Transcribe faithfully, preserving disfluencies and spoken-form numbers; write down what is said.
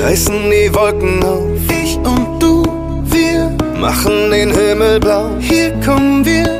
reißen die Wolken auf. Ich und du, wir machen den Himmel blau. Hier kommen wir